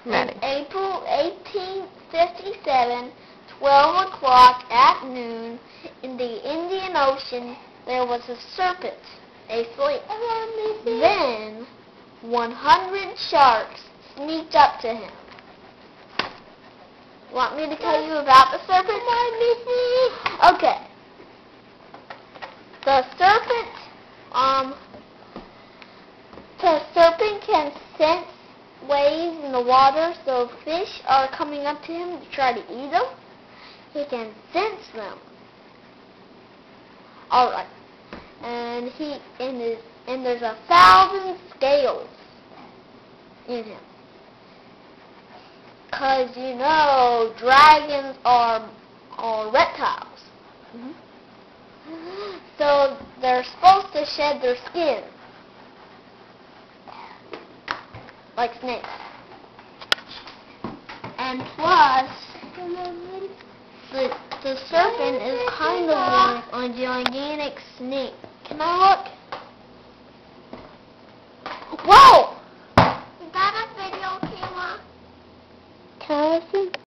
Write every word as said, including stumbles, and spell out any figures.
Ready. In April eighteen fifty-seven, twelve o'clock at noon, in the Indian Ocean, there was a serpent asleep. Then, one hundred sharks sneaked up to him. Want me to tell you about the serpent? Okay. The serpent, um, the serpent can sense waves in the water, so if fish are coming up to him to try to eat them, he can sense them. Alright. And he, and, his, and there's a thousand scales in him. Because, you know, dragons are, are reptiles. Mm-hmm. So they're supposed to shed their skin. Like snakes. And plus, the, the serpent is kind of like a gigantic snake. Can I look? Whoa!